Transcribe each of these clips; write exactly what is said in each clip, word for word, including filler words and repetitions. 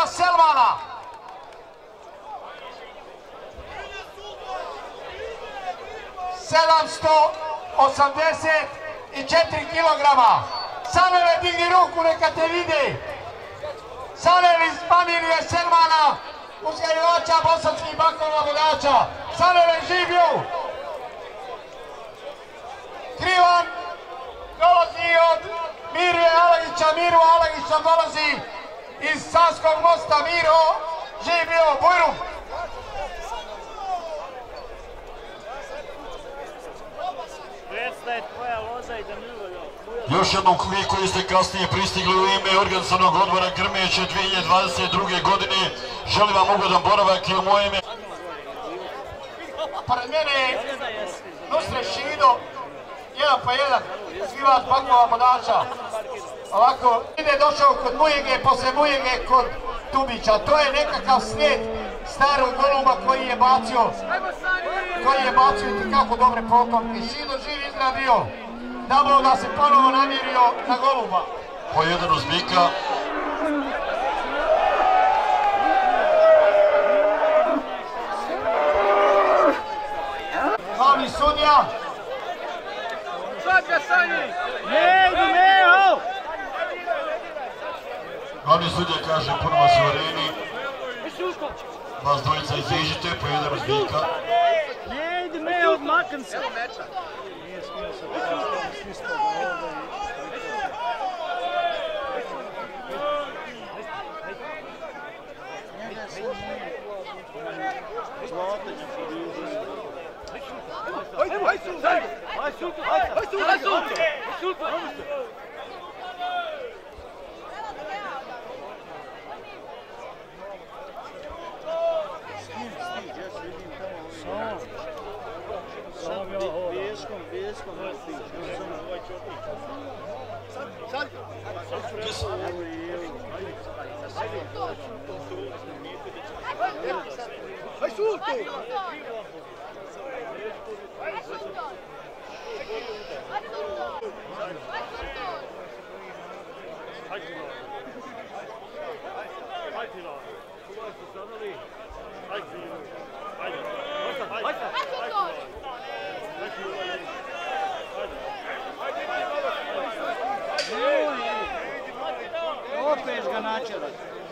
Selmana. sedamsto osamdeset četiri kilograma. Sanele, digni ruku, neka te vidi. Sanel iz familije Selmana, uzgajivača bosanskih baklava vodača. Sanele, živio! Krivan dolazi od Mirje Alagića, Miru Alagića dolazi iz Savskog mosta. Miro, živio, bujrum! Predstaje tvoja loza i da Milo. Još jednom vi koji ste kasnije pristigli u ime organizacionog odbora Grmeće dvije hiljade dvadeset druge. godine, želim vam ugodan boravak i u moje ime. Pored mene je Nusret Šido, jedan po jedan, uzgivač baklava vodača. Ovako, ide došao kod Mujege, posle Mujege kod Tubića. To je nekakav slijed starog goluba koji je bacio, koji je bacio i kako dobre potomke. Šido živ izgradio, damo da se ponovo namjerio na goluba. Po jedan uz bika. Glavni sudija. Glavni sudija kaže prva su u areni. Vas dvojica iziđite, po jedan uz bika. Ne idi me, odmakam se. Opet ga načela.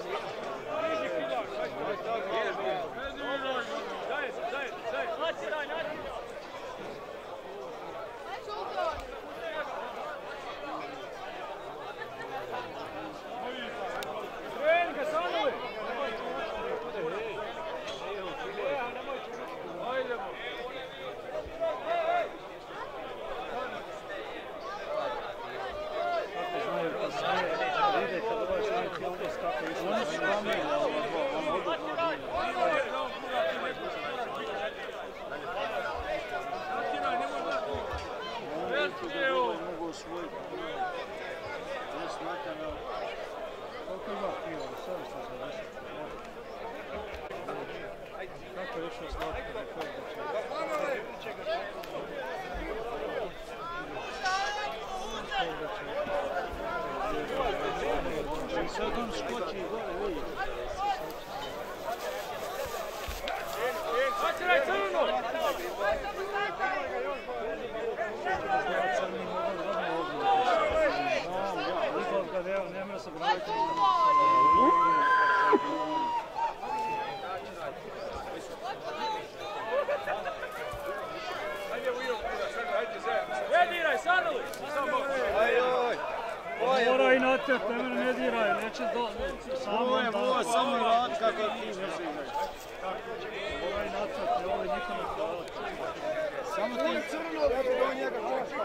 Moraj na te, tebe ne diraj, neće do... Samo je Ovo samo rad kako ti ne zigraj. Moraj na te, ovo je nikome hvala. Samo ti crno, ja ti do njega košta.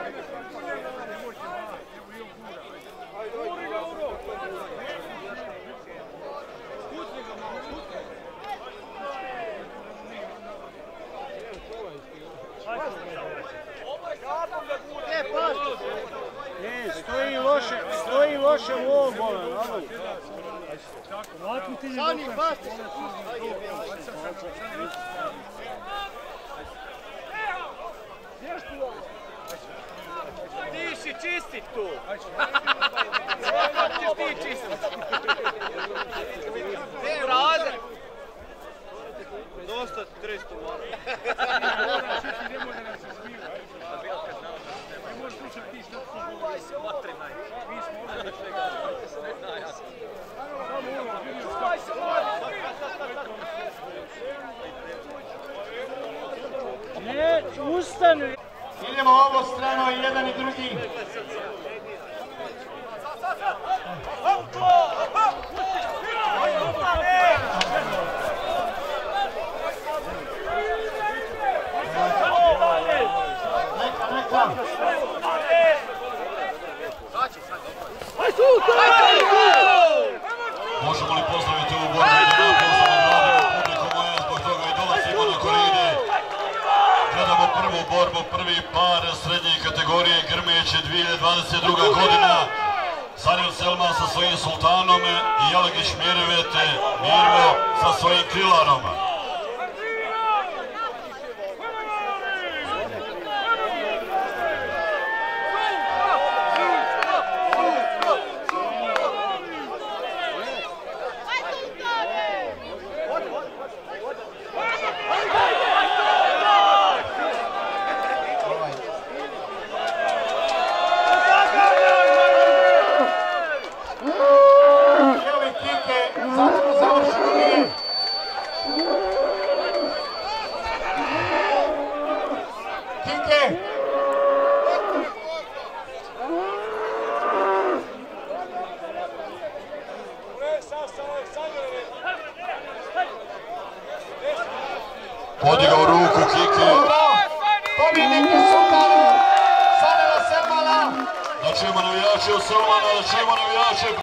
E, pas! E, stoji loše, stoji loše u ovom bola, naboj. Sani, pas! Ti si čistit tu! Kako ćeš ti čistit? jedan. Idemo ovo strano i jedan i drugi. Neka, neka. Možemo li pozdraviti ovu borbu i da napozorimo publiku moja, zbog toga i dolazimo na koride. Gledamo prvu borbu, prvi par srednje kategorije Grmeće dvije hiljade dvadeset druga godina. Saril Selman sa svojim sultanom i Jalagić Mirvete Mirvo sa svojim krilarom. Podigao ruku Kike. Pobjednik je sultan Sarila Selmana. Da čujemo navijače u Selmana, da čujemo navijače.